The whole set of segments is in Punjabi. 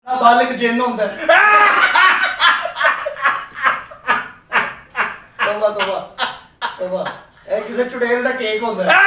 बालिक जिन होंदा तोबा तोबा तोबा ए किसे चुड़ैल दा केक होंदा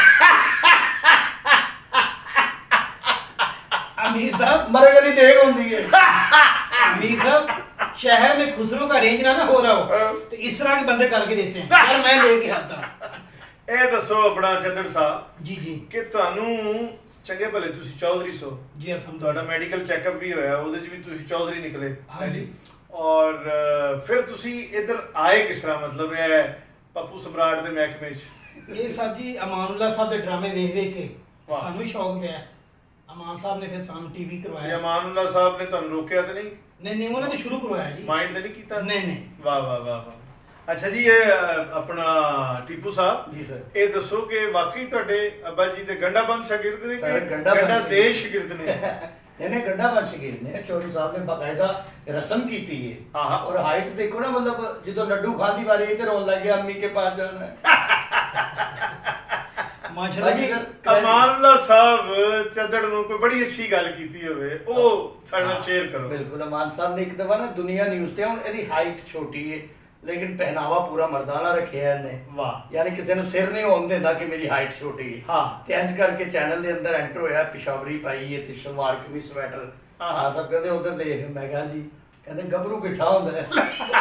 अमीर साहब मरे गली देख होंदी है अमीर साहब शहर में खुसरो का रेंज ना हो रहा हो तो इस तरह के बंदे करके देते हैं यार मैं लेके आता ਇਹ ਦੱਸੋ ਆਪਣਾ ਚੰਦਰ ਸਾਹਿਬ जी जी ਕਿ ਤੁਹਾਨੂੰ ਚੰਗੇ ਭਲੇ ਤੁਸੀਂ ਚੌਧਰੀ ਸੋ जी अल्हम्दुलिल्लाह ਤੁਹਾਡਾ ਮੈਡੀਕਲ ਚੈੱਕਅਪ ਵੀ ਹੋਇਆ ਉਹਦੇ ਚ ਵੀ ਤੁਸੀਂ ਚੌਧਰੀ ਨਿਕਲੇ हाँ जी ਔਰ ਫਿਰ ਤੁਸੀਂ ਇੱਧਰ ਆਏ ਕਿਸ ਤਰ੍ਹਾਂ ਮਤਲਬ ਇਹ ਪੱਪੂ ਸਮਰਾਟ ਦੇ ਮਹਿਕਮੇ ਚ ये सर जी अमानुल्लाह साहब के ड्रामे देख देख के वाह। सानू शौक पिया अमान साहब ने फिर सानू टीवी ਤੇ करवाया ਅਮਾਨੁੱਲਾ ਸਾਹਿਬ ਨੇ ਤੁਹਾਨੂੰ ਰੋਕਿਆ ਤੇ ਨਹੀਂ नहीं नहीं उन्होंने तो शुरू करवाया जी ਮਾਈਂਡ ਤੇ ਨਹੀਂ ਕੀਤਾ नहीं नहीं ਵਾਹ ਵਾਹ ਵਾਹ ਵਾਹ ਅੱਛਾ ਜੀ ਇਹ ਆਪਣਾ ਟੀਪੂ ਸਾਹਿਬ जी सर ਇਹ ਦੱਸੋ ਕਿ ਵਾਕਈ ਤੁਹਾਡੇ ਅੱਬਾ ਜੀ ਦੇ ਗੰਡਾਬੰਦ ਸ਼ਾਗਿਰਦ ਨੇ ਸਰ, ਕਿ ਗੰਡਾਬੰਦ ਗੰਡਾ ਸ਼ਾਗਿਰਦ। ਦੇਸ਼ ਸ਼ਾਗਿਰਦ ਨੇ ਇਹਨੇ ਗੰਡਾ ਸ਼ਗੀਰ ਨੇ ਚੌਧਰੀ ਸਾਹਿਬ ਨੇ ਬਕਾਇਦਾ ਰਸਮ ਕੀਤੀ ਹੈ ਆਹਾ। ਔਰ ਹਾਈਟ ਦੇਖੋ ਨਾ ਮਤਲਬ ਜਦੋਂ ਲੱਡੂ ਖਾਣ ਦੀ ਵਾਰੀ ਤੇ ਰੋਣ ਲੱਗ ਗਿਆ ਅੰਮੀ ਕੇ ਪਾਸ ਜਾਣਾ ਹੈ माशाल्लाह जी ਅਮਾਨੁੱਲਾ ਸਾਹਿਬ ਚੱਦੜ ਨੂੰ ਕੋਈ ਬੜੀ ਅੱਛੀ ਗੱਲ ਕੀਤੀ ਹੋਵੇ ਉਹ ਸਾਡੇ ਨਾਲ ਸ਼ੇਅਰ ਕਰੋ ਬਿਲਕੁਲ ਅਮਾਨ ਸਾਹਿਬ ਨੇ ਇੱਕ ਦਫਾ ਨਾ ਦੁਨੀਆ ਨਿਊਜ਼ ਤੇ ਹੁਣ ਇਹਦੀ ਹਾਈਟ ਛੋਟੀ ਹੈ ਲੇਕਿਨ ਪਹਿਨਾਵਾ ਪੂਰਾ ਮਰਦਾਨਾ ਰੱਖਿਆ ਇਹਨੇ ਵਾਹ ਯਾਨੀ ਕਿਸੇ ਨੂੰ ਸਿਰ ਨਹੀਂ ਹੋਣ ਦਿੰਦਾ ਕਿ ਮੇਰੀ ਹਾਈਟ ਛੋਟੀ ਹੈ ਹਾਂ ਤੇ ਇੰਜ ਕਰਕੇ ਚੈਨਲ ਦੇ ਅੰਦਰ ਐਂਟਰ ਹੋਇਆ ਪਿਸ਼ਾਵਰੀ ਪਾਈ ਹੈ ਤੇ ਸ਼ਲਵਾਰ ਕਮੀਜ਼ ਸਵੈਟਰ ਆਹਾ। ਸਭ ਕਹਿੰਦੇ ਉਧਰ ਦੇਖ ਮੈਂ ਕਿਹਾ ਜੀ ਕਹਿੰਦੇ ਗੱਭਰੂ ਕਿੱਠਾ ਹੁੰਦਾ ਹੈ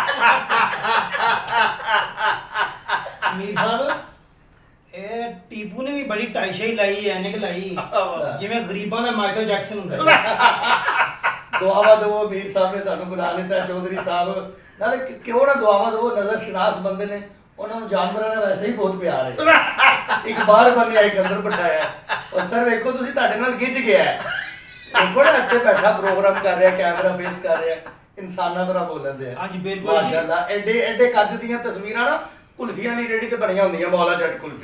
अमीर साहब ਇਹ ਟੀਪੂ ਨੇ ਵੀ ਬੜੀ ਟਾਈਸ਼ਾਈ ਲਾਈ ਐਨਕ ਲਾਈ ਜਿਵੇਂ ਗਰੀਬਾਂ ਦਾ ਮਾਈਕਲ ਜੈਕਸਨ ਹੁੰਦਾ ਹੈ ਦੁਆਵਾ ਦੋ ਵੀਰ ਸਾਹਿਬ ਨੇ ਤੁਹਾਨੂੰ ਬੁਲਾ ਲਿੱਤਾ ਚੌਧਰੀ ਸਾਹਿਬ ਨਾਲੇ ਕਿਉਂ ਨਾ ਦੁਆਵਾ ਦੋ ਨਜ਼ਰ ਸ਼ਨਾਸ ਬੰਦੇ ਨੇ ਉਹਨਾਂ ਨੂੰ ਜਾਨਵਰਾਂ ਨਾਲ ਵੈਸੇ ਹੀ ਬਹੁਤ ਪਿਆਰ ਹੈ ਇੱਕ ਬਾਹਰ ਬੰਨਿਆ ਇੱਕ ਅੰਦਰ ਬਿਠਾਇਆ ਔਰ ਸਰ ਵੇਖੋ ਤੁਸੀਂ ਤੁਹਾਡੇ ਨਾਲ ਖਿੱਚ ਗਿਆ ਦੇਖੋ ਨਾ ਇੱਥੇ ਬੈਠਾ ਪ੍ਰੋਗਰਾਮ ਕਰ ਰਿਹਾ ਕੈਮਰਾ ਫੇਸ ਕਰ ਰਿਹਾ ਇਨਸਾਨਾਂ ਤਰ੍ਹਾਂ ਬੋਲਦੇ ਆ ਹਾਂਜੀ, ਬਿਲਕੁਲ ਜੀ। ਮਾਸ਼ਾਅੱਲਾ ਐਡੇ ਐਡੇ ਕੱਦ ਦੀਆਂ ਤਸਵੀਰਾਂ ਨਾ ਕੁਲਫੀਆਂ ਦੀ ਰੇੜੀ ਤੇ ਬਣੀਆਂ ਹੁੰਦੀਆਂ ਮੌਲਾ ਜੱਟ ਕੁਲਫੀ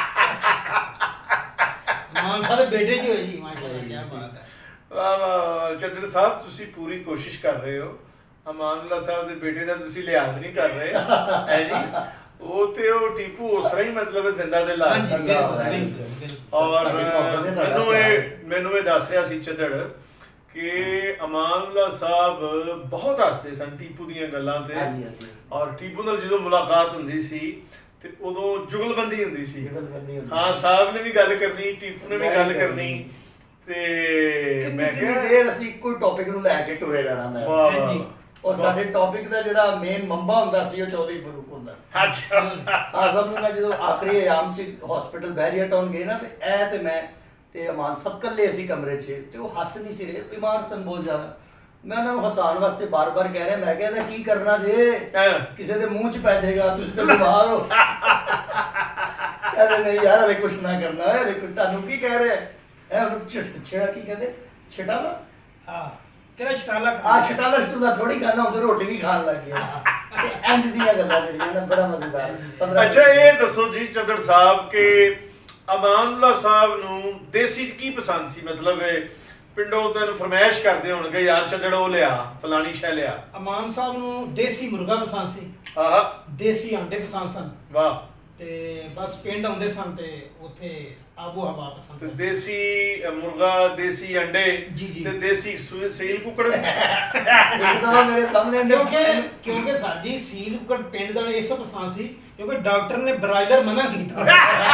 ਮਾਨ ਸਾਹਿਬ ਦੇ ਬੇਟੇ ਜੀ ਹੋਏ ਜੀ ਮਾਸ਼ਾਅੱਲਾ ਕੀ ਬਾਤ ਹੈ ਵਾਹ ਵਾਹ ਚੱਦੜ ਸਾਹਿਬ ਤੁਸੀਂ ਪੂਰੀ ਕੋਸ਼ਿਸ਼ ਕਰ ਰਹੇ ਹੋ ਅਮਾਨੁੱਲਾ ਸਾਹਿਬ ਦੇ ਬੇਟੇ ਦਾ ਤੁਸੀਂ ਲਿਹਾਜ਼ ਨਹੀਂ ਕਰ ਰਹੇ ਹੈ ਜੀ ਉਹ ਤੇ ਉਹ ਟੀਪੂ ਉਸ ਤਰ੍ਹਾਂ ਹੀ ਮਤਲਬ ਜ਼ਿੰਦਾ ਦੇ ਲਾ ਹਾਂਜੀ ਬਿਲਕੁਲ ਔਰ ਮੈਨੂੰ ਇਹ ਦੱਸ ਰਿਹਾ ਸੀ ਚੱਦੜ ਕਿ ਅਮਾਨੁੱਲਾ ਸਾਹਿਬ ਬਹੁਤ ਹੱਸਦੇ ਸਨ ਟੀਪੂ ਦੀਆਂ ਗੱਲਾਂ ਤੇ ਔਰ ਟੀਪੂ ਨਾਲ ਜਦੋਂ ਮੁਲਾਕਾਤ ਹੁੰਦੀ ਸੀ ਤੇ ਉਦੋਂ ਜੁਗਲਬੰਦੀ ਹੁੰਦੀ ਸੀ ਹਾਂ ਸਾਹਿਬ ਨੇ ਵੀ ਗੱਲ ਕਰਨੀ ਟੀਪੂ ਨੇ ਵੀ ਗੱਲ ਕਰਨੀ ਤੇ ਮੈਂ ਕਿਹਾ ਦੇਰ ਅਸੀਂ ਕੋਈ ਟੌਪਿਕ ਨੂੰ ਲੈ ਕੇ ਟੁਰੇ ਰਹਿਣਾ ਮੈਂ ਹਾਂਜੀ ਔਰ ਸਾਡੇ ਟੌਪਿਕ ਦਾ ਜਿਹੜਾ ਮੇਨ ਮੰਬਾ ਹੁੰਦਾ ਸੀ ਉਹ ਚੌਧਰੀ ਫਰੂਕ ਹੁੰਦਾ ਅੱਛਾ ਆ ਸਭ ਨੂੰ ਜਦੋਂ ਆਖਰੀ ਆਯਾਮ ਚ ਹਸਪੀਟਲ ਬੈਰੀਅਰ ਟਾਊਨ ਗਏ ਨਾ ਤੇ ਇਹ ਤੇ ਮੈਂ ਤੇ ਅਮਾਨ ਸਭ ਕੱਲੇ ਅਸੀਂ ਕਮਰੇ 'ਚ ਤੇ ਉਹ ਹੱਸ ਨਹੀਂ ਸੀ ਰਹੇ ਬਿਮਾਰ ਸਨ ਬਹੁਤ ਜ਼ਿਆਦਾ ਮੈਂ ਉਹਨਾਂ ਨੂੰ ਹਸਾਉਣ ਵਾਸਤੇ ਬਾਰ-ਬਾਰ ਕਹਿ ਰਿਹਾ ਮੈਂ ਕਹਿੰਦਾ ਕੀ ਕਰਨਾ ਜੇ ਕਿਸੇ ਦੇ ਮੂੰਹ 'ਚ ਪੈ ਜਾਏਗਾ ਤੁਸੀਂ ਤਾਂ ਬਿਮਾਰ ਹੋ ਕਹਿੰਦੇ ਨਹੀਂ ਯਾਰ ਹਲੇ ਕੁਛ ਨਾ ਕਰਨਾ ਹੈ ਹਲੇ ਕੁਛ ਤੁਹਾਨੂੰ ਕੀ ਕਹਿ ਰਿਹਾ ਹੈ ਉਹਨੂੰ ਛੇੜਾ ਕੀ ਕਹਿੰਦੇ ਛਟਾਲਾ ਹਾਂ ਤੇਰਾ ਛਟਾਲਾ ਆ ਛਟਾਲਾ ਛਟੂਲਾ ਥੋੜੀ ਖਾਣਾ ਹੁੰਦਾ ਰੋਟੀ ਵੀ ਖਾਣ ਲੱਗ ਗਿਆ ਇੰਜ ਦੀਆਂ ਗੱਲਾਂ ਜਿਹੜੀਆਂ ਨਾ ਬੜਾ ਮਜ਼ੇਦਾਰ ਅੱਛਾ ਇਹ ਦੱਸੋ ਜੀ ਚੱਦੜ ਸਾਹਿਬ ਕਿ ਅਮਾਨੁੱਲਾ ਸਾਹਿਬ ਨੂੰ ਦੇਸੀ ਕੀ ਪਸੰਦ ਸੀ ਮਤਲਬ ਪਿੰਡੋਂ ਤੈਨੂੰ ਫਰਮਾਇਸ਼ ਕਰਦੇ ਹੋਣਗੇ ਯਾਰ ਚੱਦੜ ਉਹ ਲਿਆ ਫਲਾਣੀ ਸ਼ੈ ਲਿਆ ਅਮਾਨ ਸਾਹਿਬ ਨੂੰ ਦੇਸੀ ਮੁਰਗਾ ਪਸੰਦ ਸੀ ਆਹਾ ਦੇਸੀ ਆਂਡੇ ਪਸੰਦ ਸਨ ਵਾਹ ਤੇ ਬਸ ਪਿੰਡ ਆਉਂਦੇ ਸਨ ਤੇ ਉੱਥੇ ਆਬੋ ਹਵਾ ਪਸੰਦ ਤੇ ਦੇਸੀ ਮੁਰਗਾ ਦੇਸੀ ਅੰਡੇ ਜੀ, ਜੀ। ਤੇ ਦੇਸੀ ਸੇਲ ਕੁਕੜ ਇੱਕ ਦਫਾ ਮੇਰੇ ਸਾਹਮਣੇ ਕਿਉਂਕਿ ਸਾਡੀ ਸੀਲ ਕੁਕੜ ਪਿੰਡ ਦਾ ਇਸ ਤੋਂ ਪਸੰਦ ਸੀ ਕਿਉਂਕਿ ਡਾਕਟਰ ਨੇ ਬਰਾਇਲਰ ਮਨਾ ਕੀਤਾ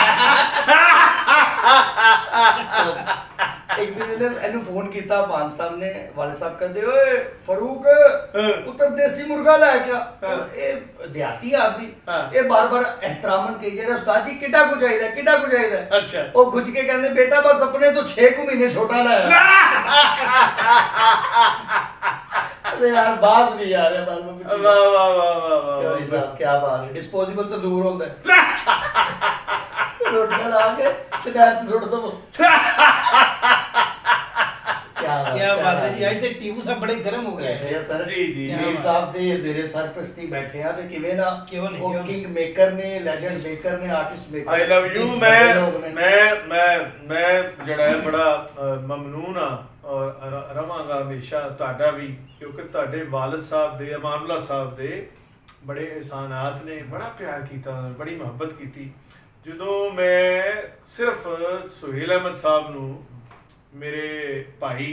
ਇੱਕ ਦਿਨ ਇਹਨੂੰ ਫੋਨ ਕੀਤਾ ਮਾਨ ਸਾਹਿਬ ਨੇ ਵਾਲੇ ਸਾਹਿਬ ਕਹਿੰਦੇ ਓਏ ਫਾਰੂਕ ਪੁੱਤਰ ਦੇਸੀ ਮੁਰਗਾ ਲੈ ਕੇ ਆ ਇਹ ਦਿਹਾਤੀ ਆਦਮੀ ਇਹ ਬਾਰ-ਬਾਰ ਇਹਤਰਾਮਨ ਕਹੀ ਜਾ ਰਿਹਾ ਉਸਤਾਦ ਜੀ ਕਿੱਡਾ ਕੁ ਚਾਹੀਦਾ ਅੱਛਾ ਉਹ ਖੁੱਜ ਕੇ ਕਹਿੰਦੇ ਬੇਟਾ ਬਸ ਆਪਣੇ ਤੋਂ 6 ਮਹੀਨੇ ਛੋਟਾ ਲੈ ਅਰੇ ਯਾਰ ਬਾਜ਼ ਨਹੀਂ ਆ ਰਿਹਾ ਬਾਲ ਵਿੱਚ ਵਾਹ ਵਾਹ ਵਾਹ ਵਾਹ ਚੌਧਰੀ ਸਾਹਿਬ ਕੀ ਬਾਤ ਹੈ ਡਿਸਪੋਜ਼ੇਬਲ ਤਾਂ ਦੂਰ ਹੁੰਦਾ ਰੋਟੀਆਂ ਲਾ ਕੇ ਸਿਗਾਰ ਚ ਸੁੱਟ ਦਵੋ क्या बात है जी आज ਤੇ ਟੀਪੂ ਸਾਹਿਬ ਬੜੇ ਗਰਮ ਹੋ ਗਏ ਹੈ ਸਰ ਜੀ ਜੀ ਮੀਰ ਸਾਹਿਬ ਦੇ ਜ਼ੇਰੇ ਸਰਪ੍ਰਸਤੀ ਬੈਠੇ ਆ ਤੇ ਕਿਵੇਂ ਨਾ ਕਿਉਂ ਨਹੀਂ, ਉਹ ਕਿਉਂ ਕਿੰਗ ਮੇਕਰ ਨੇ ਲੈਜੈਂਡ ਮੇਕਰ ਨੇ artist maker I love you ਮੈਂ ਜਿਹੜਾ ਹੈ ਬੜਾ ਮਮਨੂਨ ਆ ਔਰ ਰਵਾਂਗਾ ਹਮੇਸ਼ਾ ਤੁਹਾਡਾ ਵੀ ਕਿਉਂਕਿ ਤੁਹਾਡੇ ਵਾਲਿਦ ਸਾਹਿਬ ਦੇ ਅਮਾਨੁੱਲਾ ਸਾਹਿਬ ਦੇ ਬੜੇ ਇਹਸਾਨਾਤ ਨੇ ਬੜਾ ਪਿਆਰ ਕੀਤਾ ਬੜੀ ਮੁਹੱਬਤ ਕੀਤੀ ਜਦੋਂ ਮੈਂ ਸਿਰਫ ਸੁਹੇਲ ਅਹਿਮਦ ਸਾਹਿਬ ਨੂੰ ਮੇਰੇ ਭਾਈ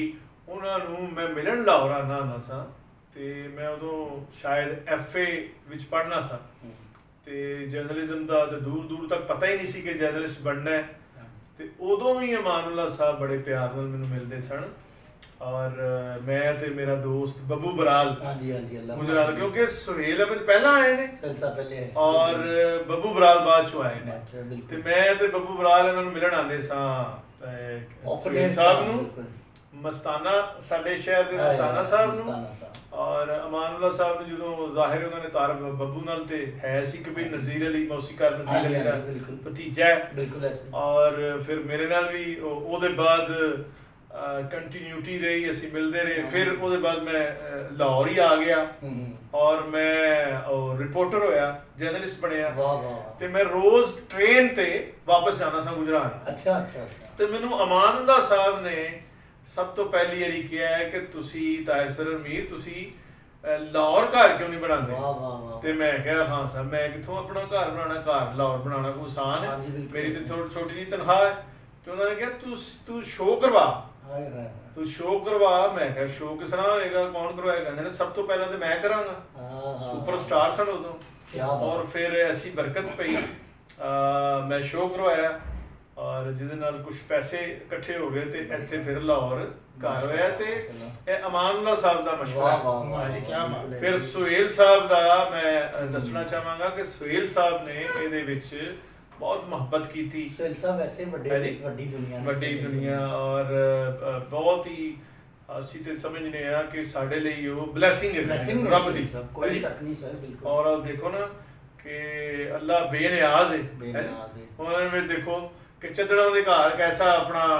ਉਹਨਾਂ ਨੂੰ ਮੈਂ ਮਿਲਣ ਲਾਹੌਰ ਆਉਂਦਾ ਹੁੰਦਾ ਸਾਂ ਤੇ ਮੈਂ ਉਦੋਂ ਸ਼ਾਇਦ FA ਵਿੱਚ ਪੜ੍ਹਨਾ ਸਾਂ ਤੇ ਜਰਨਲਿਜ਼ਮ ਦਾ ਤੇ ਦੂਰ ਦੂਰ ਤੱਕ ਪਤਾ ਹੀ ਨਹੀਂ ਸੀ ਕਿ ਜਰਨਲਿਸਟ ਬਣਨਾ ਹੈ ਤੇ ਉਦੋਂ ਵੀ ਅਮਾਨੁੱਲਾ ਸਾਹਿਬ ਬੜੇ ਪਿਆਰ ਨਾਲ ਮੈਨੂੰ ਮਿਲਦੇ ਸਨ ਔਰ ਮੈਂ ਤੇ ਮੇਰਾ ਦੋਸਤ ਬੱਬੂ ਬਰਾਲ ਗੁਜਰਾਲ ਕਿਉਂਕਿ ਸੁਹੇਲ ਅਹਿਮਦ ਪਹਿਲਾਂ ਆਏ ਨੇ ਔਰ ਬੱਬੂ ਬਰਾਲ ਬਾਅਦ ਚੋਂ ਆਏ ਨੇ ਤੇ ਮੈਂ ਤੇ ਬੱਬੂ ਬਰਾਲ ਇਹਨਾਂ ਨੂੰ ਮਿਲਣ ਆਉਂਦੇ ਸਾਂ ਸੁਹੇਲ ਸਾਹਿਬ ਨੂੰ ਮਸਤਾਨਾ ਸਾਡੇ ਸ਼ਹਿਰ ਦੇ ਮਸਤਾਨਾ ਸਾਹਿਬ ਨੂੰ ਔਰ ਅਮਾਨੁੱਲਾ ਸਾਹਿਬ ਨੂੰ ਜਦੋਂ ਜ਼ਾਹਿਰ ਉਹਨਾਂ ਨੇ ਤਾਰਫ ਬੱਬੂ ਨਾਲ ਤੇ ਹੈ ਸੀ ਕਿ ਵੀ ਨਜ਼ੀਰ ਅਲੀ ਮੌਸੀਕਾਰ ਨਜ਼ੀਰ ਅਲੀ ਦਾ ਭਤੀਜਾ ਹੈ ਔਰ ਫਿਰ ਮੇਰੇ ਨਾਲ ਵੀ ਉਹਦੇ ਬਾਅਦ ਕੰਟੀਨਿਊਟੀ ਰਹੀ ਅਸੀਂ ਮਿਲਦੇ ਰਹੇ ਫਿਰ ਉਹਦੇ ਬਾਅਦ ਮੈਂ ਲਾਹੌਰ ਹੀ ਆ ਗਿਆ ਔਰ ਮੈਂ ਰਿਪੋਰਟਰ ਹੋਇਆ ਜਰਨਲਿਸਟ ਬਣਿਆ ਤੇ ਮੈਂ ਰੋਜ਼ ਟ੍ਰੇਨ ਤੇ ਵਾਪਸ ਜਾਣਾ ਸਾਂ ਗੁਜਰਾਤ ਅੱਛਾ ਤੇ ਮੈਨੂੰ ਅਮਾਨੁੱਲਾ ਸਾਹਿਬ ਨੇ ਸਭ ਤੋਂ ਪਹਿਲੀ ਵਾਰੀ ਕਿਹਾ ਹੈ ਕਿ ਤੁਸੀਂ ਤਾਹਿਰ ਸਰਵਰ ਮੀਰ ਤੁਸੀਂ ਲਾਹੌਰ ਘਰ ਕਿਉਂ ਨਹੀਂ ਬਣਾਉਂਦੇ ਤੇ ਮੈਂ ਕਿਹਾ ਹਾਂ ਸਰ ਮੈਂ ਕਿੱਥੋਂ ਆਪਣਾ ਘਰ ਬਣਾਉਣਾ ਘਰ ਲਾਹੌਰ ਬਣਾਉਣਾ ਕੋਈ ਆਸਾਨ ਹੈ ਮੇਰੀ ਤੇ ਛੋਟੀ ਜਿਹੀ ਤਨਖਾਹ ਹੈ ਤੇ ਉਹਨਾਂ ਨੇ ਕਿਹਾ ਤੂੰ ਸ਼ੋਅ ਕਰਵਾ ਤੂੰ ਸ਼ੋਅ ਕਰਵਾ ਮੈਂ ਕਿਹਾ ਸ਼ੋਅ ਕਿਸ ਤਰ੍ਹਾਂ ਹੋਏਗਾ ਕੌਣ ਕਰਵਾਏਗਾ ਕਹਿੰਦੇ ਨੇ ਸਭ ਤੋਂ ਪਹਿਲਾਂ ਤੇ ਮੈਂ ਕਰਾਂਗਾ ਸੁਪਰਸਟਾਰ ਸਨ ਉਦੋਂ ਔਰ ਫਿਰ ਐਸੀ ਬਰਕਤ ਪਈ ਮੈਂ ਸ਼ੋਅ ਕਰਵਾਇਆ ਔਰ ਜਿਹਦੇ ਨਾਲ ਕੁਝ ਪੈਸੇ ਇਕੱਠੇ ਹੋ ਗਏ ਤੇ ਇੱਥੇ ਫਿਰ ਲਾਹੌਰ ਘਰ ਹੋਇਆ ਤੇ ਇਹ ਅਮਾਨੁੱਲਾ ਸਾਹਿਬ ਦਾ ਮਸ਼ਵਰਾ ਫਿਰ ਸੁਹੇਲ ਸਾਹਿਬ ਦਾ ਮੈਂ ਦੱਸਣਾ ਚਾਹਾਂਗਾ ਕਿ ਸੁਹੇਲ ਸਾਹਿਬ ਨੇ ਇਹਦੇ ਵਿੱਚ ਬਹੁਤ ਮੁਹੱਬਤ ਕੀਤੀ ਸੁਹੇਲ ਸਾਹਿਬ ਐਸੇ ਵੱਡੀ ਦੁਨੀਆ ਔਰ ਬਹੁਤ ਹੀ ਅਸੀਂ ਤੇ ਸਮਝਨੇ ਆ ਕਿ ਸਾਡੇ ਲਈ ਉਹ ਬਲੇਸਿੰਗ ਹੈ ਰੱਬ ਦੀ ਕੋਈ ਸ਼ੱਕ ਨਹੀਂ ਸਰ ਬਿਲਕੁਲ ਔਰ ਦੇਖੋ ਨਾ ਕਿ ਅੱਲਾ ਬੇਨਿਆਜ਼ ਹੈ ਉਹਨਾਂ ਵਿੱਚ ਦੇਖੋ ਕਿ ਚੱਦੜਾਂ ਦੇ ਘਰ ਕੈਸਾ ਆਪਣਾ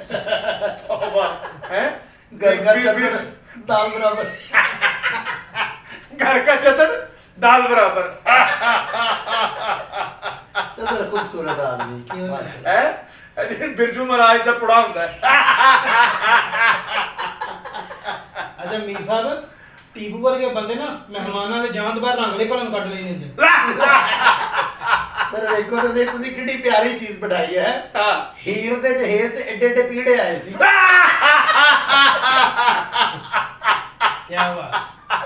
ਤੌਬਾ ਹੈ ਘਰ ਦਾ ਚੱਦਰ ਦਾਲ ਬਰਾਬਰ घर का चदर दाल बराबर चदर खूबसूरत आदमी है बिरजू महाराज का पुड़ा हुंदा है अच्छा मीर साहब टीपू वर्गे बंदे ना मेहमानां दे जान तो बाहर रंगले भलन कट लेने दे सर देखो तो देख तुसी कितनी प्यारी चीज बनाई है हीर दे जहेज एडे एडे पीड़े आए सी क्या बात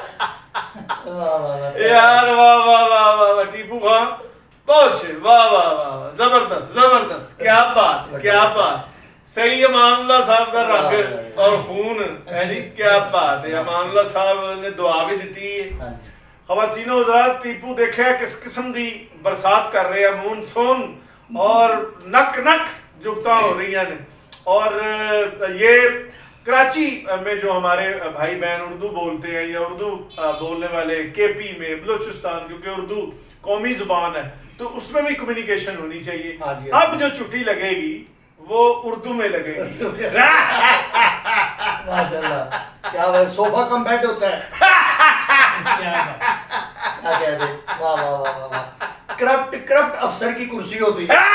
यार वाह वाह वाह वाह टीपू खान बहुत अच्छे वाह वाह वाह जबरदस्त जबरदस्त क्या बात सही अमानुल्लाह साहब का रंग और खून है जी क्या बात है अमानुल्लाह साहब ने दुआ भी दी है खवातीनो हज़रात टीपू देखे किस किस्म की बरसात कर रहे हैं मानसून और नक नक जुगता हो रही हैं और ये कराची में जो हमारे भाई बहन उर्दू बोलते हैं या उर्दू बोलने वाले केपी में बलूचिस्तान क्योंकि उर्दू कौमी जुबान है तो उसमें भी कम्युनिकेशन होनी चाहिए अब जो छुट्टी लगेगी वो उर्दू में लगेगी माशाल्लाह क्या भाई सोफा कम बेड होता है क्या कहते वाह वाह वाह वाह करप्ट अफसर की कुर्सी होती है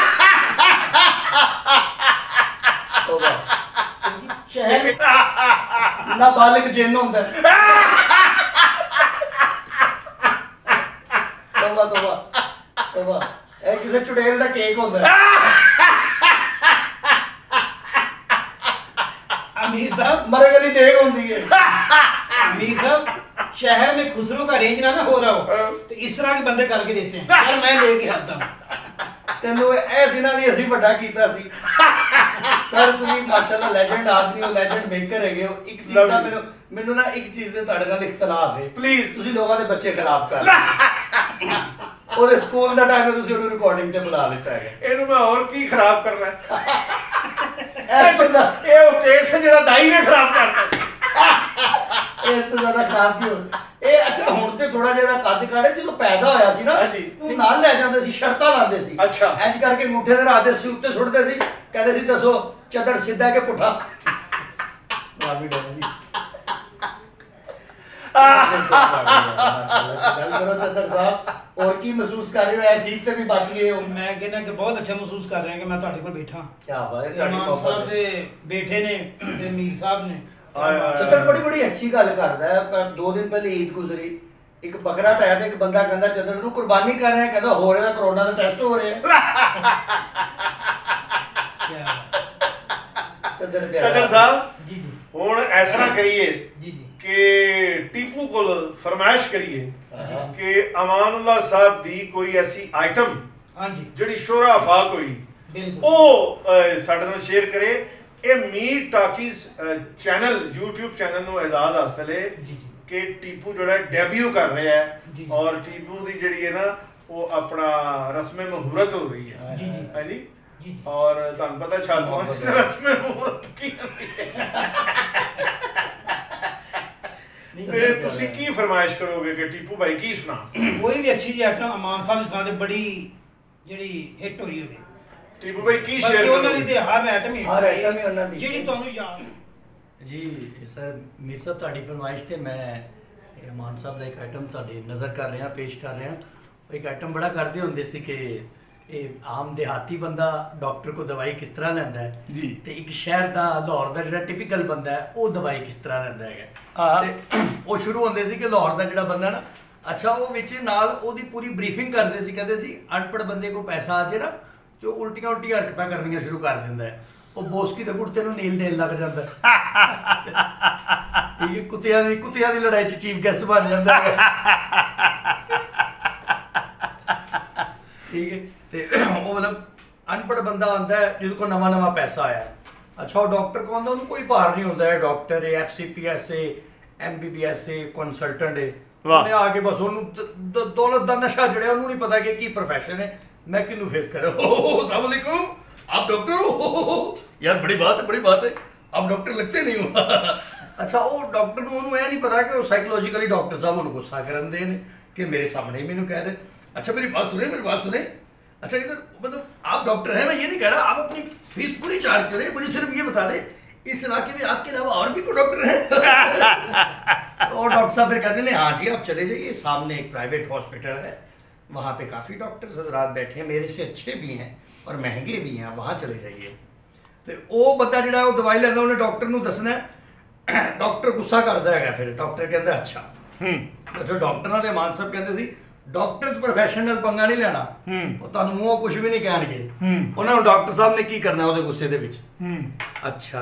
शहर नाबालिग जिन्न होंदा है तौबा तौबा तौबा ए किसे चुड़ैल दा केक होंदा है अमीर साहब मरे गली देग होंदी है अमीर साहब शहर में खुसरो का रेंज ना हो रहा हो तो इस तरह के बंदे करके देते हैं यार मैं लेके आता हूं ਤੈਨੂੰ ਇਹ ਦਿਨਾਂ ਲਈ ਅਸੀਂ ਵੱਡਾ ਕੀਤਾ ਸੀ ਸਰ ਤੁਸੀਂ ਮਾਸ਼ਾਅੱਲਾ ਲੈਜੈਂਡ ਆਦਮੀ ਹੋ ਲੈਜੈਂਡ ਮੇਕਰ ਹੈਗੇ ਹੋ ਇੱਕ ਚੀਜ਼ ਦਾ ਮੈਨੂੰ ਨਾ ਇੱਕ ਚੀਜ਼ ਦੇ ਤੁਹਾਡੇ ਨਾਲ ਇਖਤਲਾਫ ਹੈ ਪਲੀਜ਼ ਤੁਸੀਂ ਲੋਕਾਂ ਦੇ ਬੱਚੇ ਖਰਾਬ ਕਰ ਰਹੇ ਉਹਦੇ ਸਕੂਲ ਦਾ ਟਾਈਮ ਤੁਸੀਂ ਉਹਨੂੰ ਰਿਕਾਰਡਿੰਗ ਤੇ ਬੁਲਾ ਲਿੱਤਾ ਹੈ ਇਹਨੂੰ ਮੈਂ ਹੋਰ ਕੀ ਖਰਾਬ ਕਰਨਾ ਇਹ ਉਹ ਕੇਸ ਜਿਹੜਾ ਦਾਈ ਨੇ ਖਰਾਬ ਕਰਤਾ ਸੀ ਇਸ ਤੋਂ ਜ਼ਿਆਦਾ ਖਰਾਬ ਕੀ ਹੋ ਇਹ ਅੱਛਾ ਹੁਣ ਤੇ ਥੋੜਾ ਜਿਹਾ ਕੱਦ ਕਾੜੇ ਜਦੋਂ ਪੈਦਾ ਹੋਇਆ ਸੀ ਨਾ ਉਹ ਨਾਲ ਲੈ ਜਾਂਦੇ ਸੀ ਸ਼ਰਤਾਂ ਲਾਉਂਦੇ ਸੀ ਇੰਜ ਕਰਕੇ ਅੰਗੂਠੇ ਦੇ ਰਾਹ ਦੇ ਸੀ ਉੱਤੇ ਸੁੱਟਦੇ ਸੀ ਕਹਿੰਦੇ ਸੀ ਦੱਸੋ ਚੱਦਰ ਸਿੱਧਾ ਕਿ ਪੁੱਠਾ ਮਾਰ ਵੀ ਡੋਲੀ ਗੱਲ ਕਰੋ ਚੱਦਰ ਸਾਹਿਬ और की महसूस कर रहे हो ऐसी ਤੇ ਵੀ ਬਚ ਗਏ ਹੋ मैं कहना कि बहुत अच्छा महसूस कर रहे हैं कि मैं ਤੁਹਾਡੇ ਕੋਲ ਬੈਠਾ ਕੀ ਬਾਤ ਹੈ ਇਮਾਮ ਸਾਹਿਬ ਦੇ ਬੈਠੇ ਨੇ ਤੇ ਮੀਰ ਸਾਹਿਬ ਨੇ ਚੱਦਰ ਬੜੀ ਅੱਛੀ ਗੱਲ ਕਰਦਾ ਹੈ ਪਰ 2 ਦਿਨ ਪਹਿਲੇ ਈਦ ਗੁਜ਼ਰੀ ਇੱਕ ਬੱਕਰਾ ਟਾਇਆ ਤੇ ਇੱਕ ਬੰਦਾ ਕਹਿੰਦਾ ਚੱਦਰ ਨੂੰ ਕੁਰਬਾਨੀ ਕਰ ਰਿਹਾ ਕਹਿੰਦਾ ਹੋ ਰਿਹਾ ਕਰੋਨਾ ਦਾ ਟੈਸਟ ਹੋ ਰਿਹਾ ਚੱਦਰ ਸਾਹਿਬ ਜੀ ਜੀ ਹੁਣ ਇਸ ਤਰ੍ਹਾਂ ਕਰੀਏ जी जी ਕਿ ਟੀਪੂ ਕੋਲ ਫਰਮਾਇਸ਼ ਕਰੀਏ ਕਿ ਅਮਾਨੁੱਲਾ ਸਾਹਿਬ ਦੀ ਕੋਈ ਐਸੀ ਆਈਟਮ हाँ जी ਜਿਹੜੀ ਸ਼ੋਹਰਾ ਆਫਾਕ ਹੋਈ बिल्कुल ਉਹ ਸਾਡੇ ਨਾਲ ਸ਼ੇਅਰ ਕਰੇ। ਇਹ Mir talkies channel YouTube channel ਨੂੰ ਇਜਾਜ਼ਤ ਹਾਸਲ ਹੈ जी जी ਕਿ ਟੀਪੂ ਜਿਹੜਾ ਡੈਬਿਊ ਕਰ ਰਿਹਾ ਹੈ ਜੀ। ਔਰ ਟੀਪੂ ਦੀ ਜਿਹੜੀ ਹੈ ਨਾ ਉਹ ਆਪਣਾ ਰਸਮੇ ਮਹੂਰਤ ਹੋ ਰਹੀ ਹੈ जी जी ਹੈ ਜੀ जी जी ਔਰ ਤੁਹਾਨੂੰ ਪਤਾ ਛਾਤੋਂ ਰਸਮੇ ਮਹੂਰਤ ਕੀ ਹੁੰਦੀ ਹੈ ਤੇ ਤੁਸੀਂ ਕੀ ਫਰਮਾਇਸ਼ ਕਰੋਗੇ ਕਿ ਟੀਪੂ ਭਾਈ ਕੀ ਸੁਣਾ कोई भी अच्छी जी आइटम अमान साहब जिस तरह बड़ी ਜਿਹੜੀ ਹਿੱਟ ਹੋਈ ਹੋਵੇ ਟੀਪੂ ਭਾਈ ਕੀ ਬਾਕੀ ਸ਼ੇਅਰ ਉਹਨਾਂ ਦੀ ਕਰੋਗੇ ਤੇ ਹਰ ਆਈਟਮ ਹੀ ਹਰ item ਹੀ ਉਹਨਾਂ ਦੀ। ਜਿਹੜੀ ਤੁਹਾਨੂੰ ਯਾਦ ਜੀ ਸਰ ਮੀਰ ਸਾਹਿਬ ਤੁਹਾਡੀ ਫਰਮਾਇਸ਼ ਤੇ ਮੈਂ ਅਮਾਨ ਸਾਹਿਬ ਦਾ ਇੱਕ ਆਈਟਮ ਤੁਹਾਡੇ ਨਜ਼ਰ ਕਰ ਰਿਹਾ ਪੇਸ਼ ਕਰ ਰਿਹਾ। ਉਹ ਇੱਕ ਆਈਟਮ ਬੜਾ ਕਰਦੇ ਹੁੰਦੇ ਸੀ ਕਿ ਇਹ ਆਮ ਦਿਹਾਤੀ ਬੰਦਾ ਡਾਕਟਰ ਕੋ ਦਵਾਈ ਕਿਸ ਤਰ੍ਹਾਂ ਲੈਂਦਾ ਹੈ ਜੀ। ਤੇ ਇੱਕ ਸ਼ਹਿਰ ਦਾ ਲਾਹੌਰ ਦਾ ਜਿਹੜਾ ਟਿਪੀਕਲ ਬੰਦਾ ਹੈ ਉਹ ਦਵਾਈ ਕਿਸ ਤਰ੍ਹਾਂ ਲੈਂਦਾ ਹੈਗਾ। ਆਹ। ਤੇ ਉਹ ਸ਼ੁਰੂ ਹੁੰਦੇ ਸੀ ਕਿ ਲਾਹੌਰ ਦਾ ਜਿਹੜਾ ਬੰਦਾ ਨਾ ਅੱਛਾ ਉਹ ਵਿੱਚ ਨਾਲ ਉਹਦੀ ਪੂਰੀ ਬਰੀਫਿੰਗ ਕਰਦੇ ਸੀ। ਕਹਿੰਦੇ ਸੀ ਅਨਪੜ੍ਹ ਬੰਦੇ ਕੋ ਪੈਸਾ ਆ ਜੇ ਨਾ ਤੇ ਉਹ ਉਲਟੀਆਂ ਹਰਕਤਾਂ ਕਰਨੀਆਂ ਸ਼ੁਰੂ ਕਰ ਦਿੰਦਾ ਹੈ। ਉਹ ਬੋਸਕੀ ਦੇ ਕੁੜਤੇ ਨੂੰ ਨੀਲ ਦੇਣ ਲੱਗ ਜਾਂਦਾ ਇਹ ਕੁੱਤਿਆਂ ਦੀ ਲੜਾਈ 'ਚ ਚੀਫ ਗੈਸਟ ਬਣ ਜਾਂਦਾ ਹੈ ਠੀਕ ਹੈ। ਤੇ ਉਹ ਮਤਲਬ ਅਨਪੜ੍ਹ ਬੰਦਾ ਹੁੰਦਾ ਹੈ ਜਿਹਦੇ ਕੋਲ ਨਵਾਂ ਪੈਸਾ ਆਇਆ। ਅੱਛਾ ਉਹ ਡਾਕਟਰ ਕੋਲ ਆਉਂਦਾ ਉਹਨੂੰ ਕੋਈ ਭਾਰ ਨਹੀਂ ਹੁੰਦਾ ਹੈ। ਡਾਕਟਰ ਹੈ FCPS ਹੈ MBBS ਹੈ ਕੰਸਲਟੈਂਟ ਹੈ ਉਹਨੇ ਆ ਕੇ ਬਸ ਉਹਨੂੰ ਦੌਲਤ ਦਾ ਨਸ਼ਾ ਚੜਿਆ। ਉਹਨੂੰ ਨਹੀਂ ਪਤਾ ਕਿ ਕੀ ਪ੍ਰੋਫੈਸ਼ਨ है मैं किन्नू फेस कर रहा हूँ। अस्सलाम वालेकुम आप डॉक्टर हो यार बड़ी बात है आप डॉक्टर लगते नहीं हो अच्छा वो डॉक्टर ਨੂੰ ਉਹਨੂੰ ਇਹ ਨਹੀਂ ਪਤਾ ਕਿ ਉਹ ਸਾਈਕੋਲੋਜੀਕਲੀ ਡਾਕਟਰ ਸਾਹਿਬ ਉਹਨੂੰ ਗੁੱਸਾ ਕਰਨ ਦੇ ਨੇ कि मेरे सामने ही मैंने कह रहे अच्छा मेरी बात सुने अच्छा इधर मतलब आप डॉक्टर हैं मैं ये नहीं कह रहा आप अपनी फीस पूरी चार्ज करें मुझे सिर्फ ये बता दें इस इलाके में आपके अलावा और भी कोई डॉक्टर है और डॉक्टर साहब फिर कहते हैं हाँ जी आप चले जाइए सामने एक प्राइवेट हॉस्पिटल है वहाँ पे काफ़ी डॉक्टर्स हजरात बैठे हैं मेरे से अच्छे भी हैं और महंगे भी हैं वहाँ चले जाइए तो वो बंदा जो वो दवाई लेंदा उन्हें डॉक्टर ਨੂੰ ਦੱਸਣਾ ਡਾਕਟਰ ਗੁੱਸਾ ਕਰਦਾ ਹੈਗਾ। ਫਿਰ ਡਾਕਟਰ ਕਹਿੰਦਾ ਅੱਛਾ ਜੋ ਡਾਕਟਰਾਂ ਦੇ ਮਾਨ ਸਾਹਿਬ ਕਹਿੰਦੇ ਸੀ ਡਾਕਟਰਸ ਪ੍ਰੋਫੈਸ਼ਨਲ ਪੰਗਾ ਨਹੀਂ ਲੈਣਾ ਉਹ ਤੁਹਾਨੂੰ ਮੂੰਹੋਂ ਕੁਝ ਵੀ ਨਹੀਂ ਕਹਿਣਗੇ। ਉਹਨਾਂ ਨੂੰ ਡਾਕਟਰ ਸਾਹਿਬ ਨੇ ਕੀ ਕਰਨਾ ਉਹਦੇ ਗੁੱਸੇ ਦੇ ਵਿੱਚ अच्छा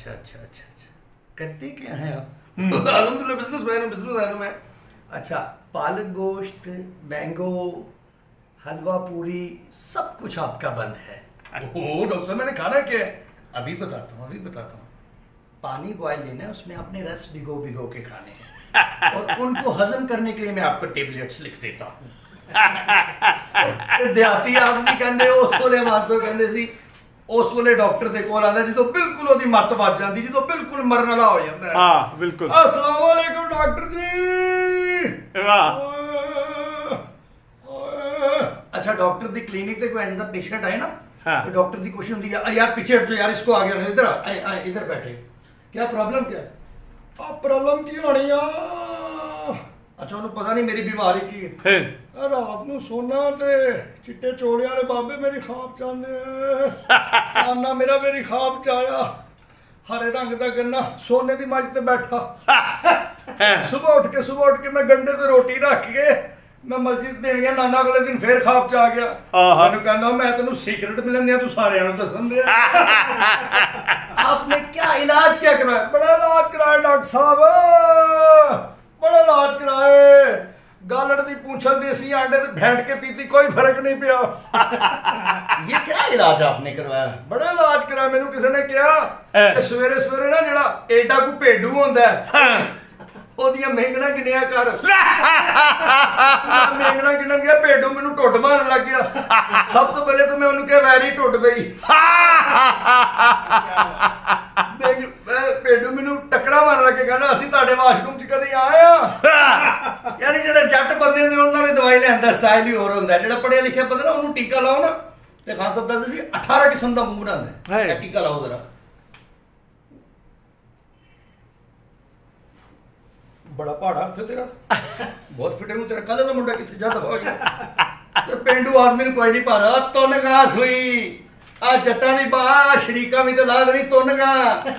करते क्या है आप अल्हम्दुलिल्लाह बिजनेस मैन अच्छा पालक गोश्त मैंगो हलवा पूरी सब कुछ आपका बंद है। ओह डॉक्टर साहब मैंने खाना क्या है अभी बताता हूँ पानी बॉयल लेना है उसमें आपने रस भिगो के खाने हैं और उनको हजम करने के लिए मैं आपको टेबलेट्स लिख देता हूँ देहाती आदमी कहते उस ਵੇਲੇ ਮਾਨਸੋ ਕਹਿੰਦੇ ਸੀ ਉਸ ਵੇਲੇ ਡਾਕਟਰ ਦੇ ਕੋਲ ਆਉਂਦਾ ਜਦੋਂ ਬਿਲਕੁਲ ਉਹਦੀ ਮੱਤ ਵੱਜ ਜਾਂਦੀ ਜਦੋਂ ਬਿਲਕੁਲ ਮਰਨ ਵਾਲਾ ਹੋ ਜਾਂਦਾ ਹੈ। ਹਾਂ ਬਿਲਕੁਲ अस्सलाम वालेकुम डॉक्टर जी ਵਾਹ अच्छा डॉक्टर दी क्लिनिक ते कोई ऐसा पेशेंट आए ना हाँ। तो डॉक्टर दी कोशिश होती है यार पीछे हटो यार इसको आगे इधर आ इधर बैठे क्या प्रॉब्लम क्या है प्रॉब्लम की होनी आ अच्छा उन्हें पता नहीं मेरी बीमारी की ਫਿਰ रात ਨੂੰ सोना ते चिट्टे चोड़े वाले बाबे मेरी ख्वाब च आंदे आना मेरी ख्वाब च आया हरे रंग दा गन्ना सोने दी मझ ते बैठा सुबह उठ के मैं गंडे ते रोटी रख के मैं मस्जिद देनी है नाना अगले दिन फिर ख्वाब च आ गया मैंने कहना मैं तेनू सीक्रेट मिलने तू सारे दसन दे आपने क्या इलाज क्या कराया बड़ा इलाज कराया डॉक्टर साहब बड़ा इलाज कराए गालड़ दी पूंछल देसी आंडे ते भेंट के पीती कोई फर्क नहीं पिया ये क्या इलाज आपने करवाया बड़ा इलाज कराया मैनू किसी ने कहा सवेरे ना जेड़ा एडा को भेडू होंदा है ਉਹਦੀਆਂ ਮਹਿੰਗਣਾ ਗਿਣਿਆ ਕਰ ਮਹਿੰਗਣਾ ਗਿਣਨ ਗਿਆ ਭੇਡੂ ਮੈਨੂੰ ਟੁੱਟ ਮਾਰਨ ਲੱਗ ਗਿਆ ਸਭ ਤੋਂ ਪਹਿਲੇ ਤਾਂ ਮੈਂ ਉਹਨੂੰ ਕਿਹਾ ਵੈਰੀ ਟੁੱਟ ਗਈ ਭੇਡੂ ਮੈਨੂੰ ਟੱਕਰਾ ਮਾਰਨ ਲੱਗ ਗਿਆ ਕਹਿੰਦਾ ਅਸੀਂ ਤੁਹਾਡੇ ਵਾਸ਼ਰੂਮ 'ਚ ਕਦੇ ਆਏ ਆ ਯਾਨੀ ਜਿਹੜੇ ਜੱਟ ਬੰਦੇ ਨੇ ਉਹਨਾਂ ਨੇ ਦਵਾਈ ਲੈਣ ਦਾ ਸਟਾਈਲ ਹੀ ਹੋਰ ਹੁੰਦਾ ਜਿਹੜਾ ਪੜ੍ਹਿਆ ਲਿਖਿਆ ਬੰਦਾ ਨਾ ਉਹਨੂੰ ਟੀਕਾ ਲਾਓ ਨਾ ਤੇ ਖਾਨ ਸਾਹਿਬ ਦੱਸਦੇ ਸੀ 18 ਕਿਸਮ ਦਾ ਮੂੰਹ ਬਣਾਉਂਦਾ ਹੈ ਟੀਕਾ ਲਾਓ ਜ਼ਰਾ बड़ा पहाड़ा थे तेरा बहुत फिटे हूं तेरा कल का मुंडा कितने ज्यादा हो गया तो पेंडू आदमी ने कोई नहीं पा रहा तो नगास हुई आ जट्टा नहीं पा शरीका भी तो ला नहीं तो नगा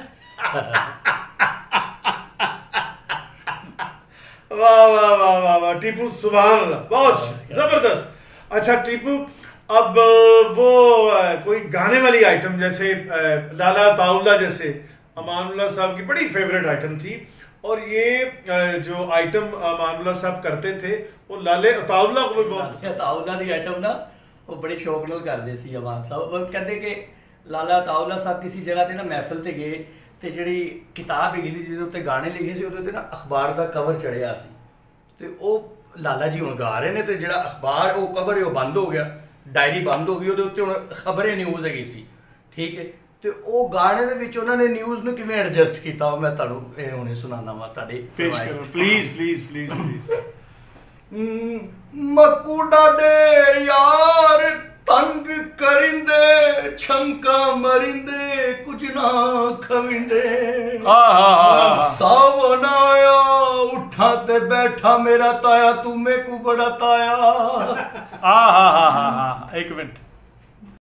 वाह वाह वाह वाह वाह टीपू सुभान अल्लाह बहुत जबरदस्त। अच्छा टीपू अब वो कोई गाने वाली आइटम जैसे लाला ताउला जैसे अमानुल्लाह साहब की बड़ी फेवरेट आइटम थी। और ये जो आइटम अमानुल्लाह साहब करते थे वो लाले अताउल्ला को भी बहुत अताउल्ला दी आइटम ना वो बड़े शौक नाल करदे सी अमान साहब। वो कहते कि लाला अताउल्ला साहब किसी जगह ते ना महफिल ते गए ते जिहड़ी किताब हैगी सी जिहदे उत्ते गाने लिखे सी ओहदे उत्ते ना अखबार दा कवर चढ़िया सी ते ਉਹ लाला जी हुण गा रहे ने ते जिहड़ा अखबार ਉਹ कवर है वो बंद हो गया, डायरी बंद हो गई, ਉਹਦੇ ਉੱਤੇ ਹੁਣ ਖਬਰੇ ਨਿਊਜ਼ ਹੈਗੀ ਸੀ, ਠੀਕ ਹੈ। ਤੇ ਉਹ ਗਾਣੇ ਦੇ ਵਿੱਚ ਉਹਨਾਂ ਨੇ ਨਿਊਜ਼ ਨੂੰ ਕਿਵੇਂ ਐਡਜਸਟ ਕੀਤਾ ਉਹ ਮੈਂ ਤੁਹਾਨੂੰ ਇਹ ਹੁਣੇ ਸੁਣਾਉਣਾ ਵਾ ਤੁਹਾਡੇ ਪੇਸ਼ ਕਰੋ ਪਲੀਜ਼ ਮੱਕੂ ਡਾਡੇ ਯਾਰ ਤੰਗ ਕਰਿੰਦੇ ਛੰਕਾ ਮਰਿੰਦੇ ਕੁਝ ਨਾ ਖਵਿੰਦੇ ਸਾਵਨ ਆਇਆ ਉੱਠਾਂ ਤੇ ਬੈਠਾ ਮੇਰਾ ਤਾਇਆ ਤੂੰ ਮੇਕੂ ਬੜਾ ਤਾਇਆ। ਇੱਕ ਮਿੰਟ